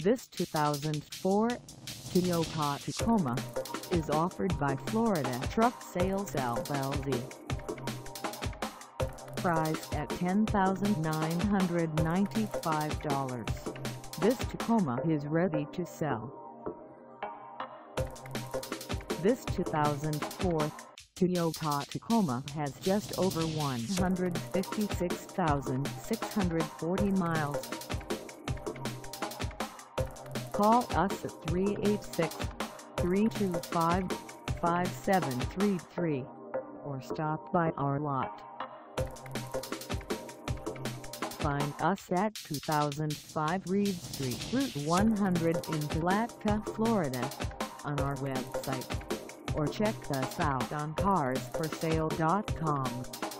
This 2004 Toyota Tacoma is offered by Florida Truck Sales LLC. Priced at $10,995, this Tacoma is ready to sell. This 2004 Toyota Tacoma has just over 156,640 miles. Call us at 386-325-5733 or stop by our lot. Find us at 2005 Reed Street, Route 100 in Palatka, Florida, on our website, or check us out on carsforsale.com.